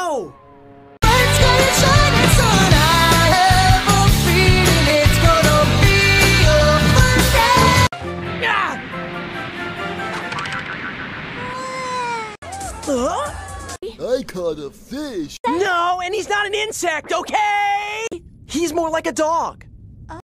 go! It's gonna shine and sun. I have a feeling it's gonna be your first day. Huh? I caught a fish. No, and he's not an insect, okay? He's more like a dog.